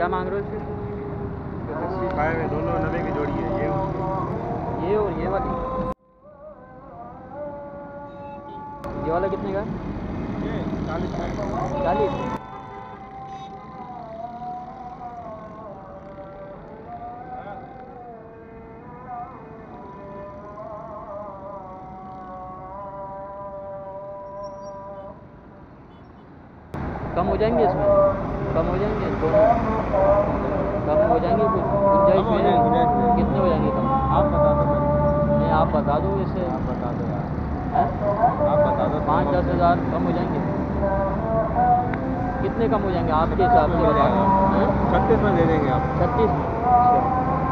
क्या मांग रहे हो इसके? 65 है, दोनों 90 की जोड़ी है। ये और ये वाली, ये वाला कितने का है? ये 40 का है। 40। कम हो जाएंगे इसमें? कम हो जाएंगे दोनों? कम हो जाएंगे कुछ गुंजाइश में? कितने हो जाएंगे कम? आप बता दो। नहीं आप बता दो इसे। आप बता दो यार। हैं? आप बता दो। 5-10 हज़ार कम हो जाएंगे? कितने कम हो जाएंगे आपके हिसाब से बता दो। 36 में दे देंगे आप। 36 में? अच्छा,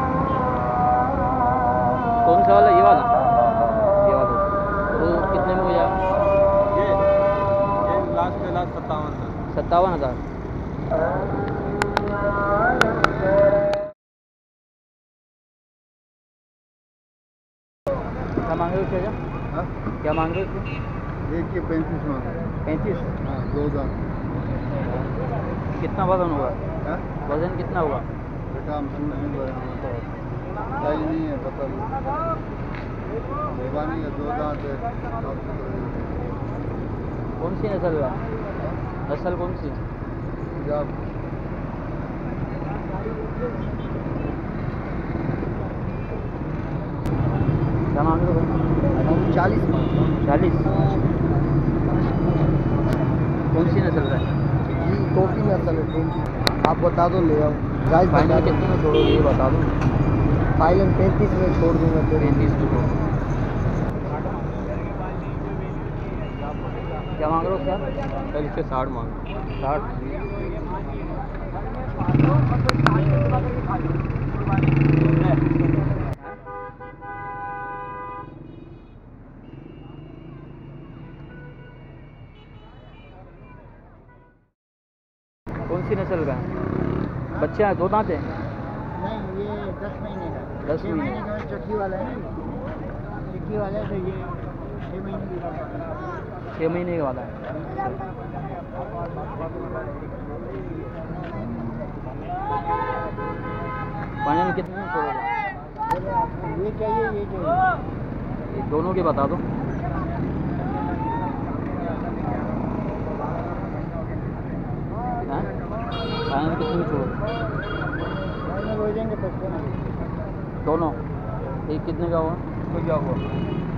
कौन सा वाला? ये वाला? ये वाला तो कितने में हो जाएगा? ये लास्ट के लास्ट 57 का। 57,000। क्या मांग रहे हो भैया? क्या मांग रहे हो? एक के 35 मांग रहे हैं। 35? हाँ 2000। कितना वजन होगा? वजन कितना होगा? बेटा हम सुन नहीं रहे हैं तो सही नहीं है, पता नहीं है 2000 से। कौन सी नस्ल का? नस्ल कौन सी? पंजाब। क्या मांग रहे हो? 40 मांग। 40? कौन सी नस्ल का है? जी टोपी नस्ल है, टोपी। आप बता दो, ले आओ। फाइनल कितने में छोड़ोगे ये बता दो। फाइनल 35 में छोड़ दूंगा। 35 में छोड़। क्या मांग रहे हो सर? सर इसके 60 मांग। 60? कौन सी नस्ल का है? बच्चे हैं, 2 दांत हैं? नहीं, ये 10 महीने का। 10 महीने का चक्की वाला है ना, चक्की वाला है, तो ये 6 महीने की बात है। 6 महीने का वाला है। फाइनल कितने में छोड़ोगे? ये चाहिए, ये चाहिए। ये दोनों के बता दो। हैं? फाइनल कितने में छोड़ोगे? फाइनल हो जाएंगे 55। दोनों? एक कितने का हुआ? तो क्या हुआ?